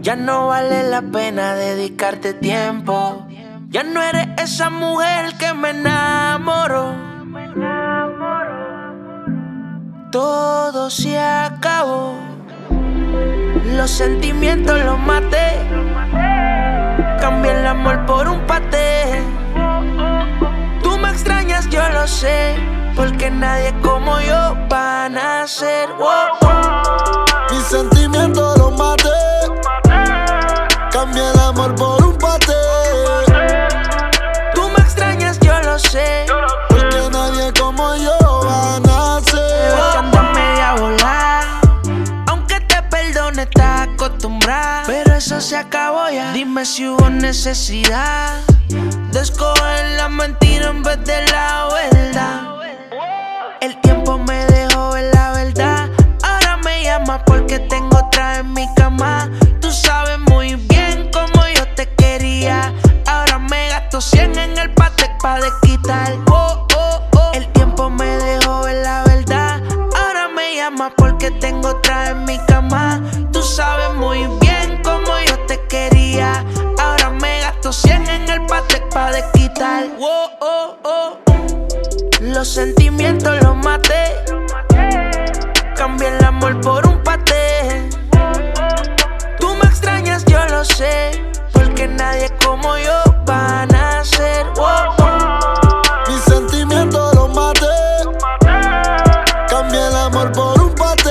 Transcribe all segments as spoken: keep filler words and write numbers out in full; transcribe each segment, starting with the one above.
Ya no vale la pena dedicarte tiempo. Ya no eres esa mujer que me enamoró. Todo se acabó. Los sentimientos los maté. Cambié el amor por un paté. Tú me extrañas, yo lo sé, porque nadie como yo va a nacer. Wow. Mis sentimientos los maté. Cambié el amor por un paté. Tú me extrañas, yo lo sé, porque nadie como yo va a nacer. porque andas media volada. Aunque te perdone, estás acostumbrada, pero eso se acabó ya. Dime si hubo necesidad de escoger la mentira en vez de la verdad. El tiempo me dejó ver la verdad. Ahora me llamas porque tengo otra en mi cama. Tú sabes muy bien cómo yo te quería. Ahora me gasto cien en el Patek pa' desquitar. Oh, oh, oh. El tiempo me dejó ver la verdad. Ahora me llamas porque tengo otra en mi cama. Tú sabes muy bien cómo yo te quería. Ahora me gasto cien en el Patek pa' desquitar. Oh, oh, oh. Los sentimientos los maté. Cambié el amor por un paté. Tú me extrañas, yo lo sé, porque nadie como yo va a nacer. Wow. Mis sentimientos los maté. Cambié el amor por un paté.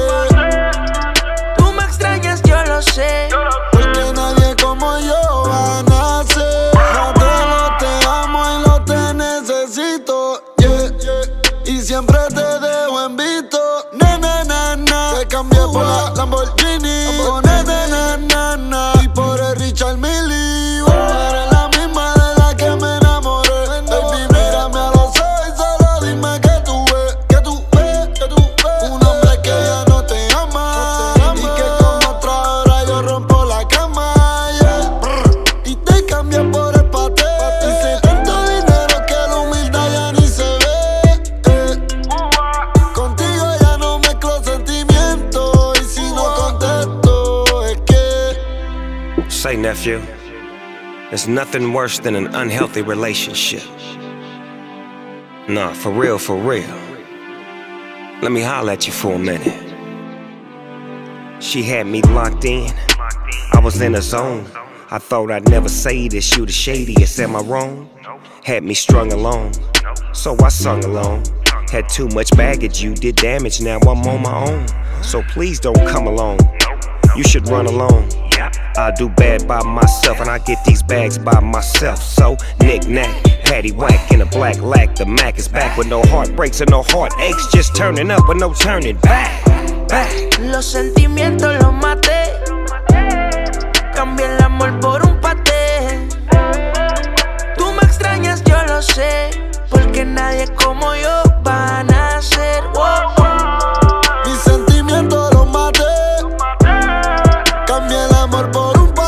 Tú me extrañas, yo lo sé, porque nadie como yo va a nacer. No te lo te amo y lo te necesito, yeah, yeah. Y siempre te dejo en visto. Na na na na. Te cambié por la Lamborghini. Oh, na na na na na. Y por el Richard Mille. Oh, eres la misma de la que me enamoré. Baby, mírame a los ojos y solo dime que tú ves, que tú ves, que tú ves. Un hombre que ya no te ama, y que con otra hora yo rompo la cama, yeah. Y te cambié por el paté. Hice tanto dinero que la humildad ya ni se ve, eh. Contigo ya no mezclo sentimientos, y si no contesto es que Say, nephew, there's nothing worse than an unhealthy relationship. Nah, for real, for real. Let me holler at you for a minute. She had me locked in. I was in a zone. I thought I'd never say this, you the shadiest, am I wrong? Had me strung along, so I sung along. Had too much baggage, you did damage, now I'm on my own. So please don't come along, you should run alone. I do bad by myself, and I get these bags by myself. So, knick-knack, patty-whack, in a black lack. The Mac is back with no heartbreaks and no heartaches. Just turning up with no turning back, back. los sentimientos los maté. Cambié el amor por un paté. Tú me extrañas, yo lo sé, porque nadie como yo va a nacer. Wow. mis sentimientos los maté. Cambié el amor por un paté.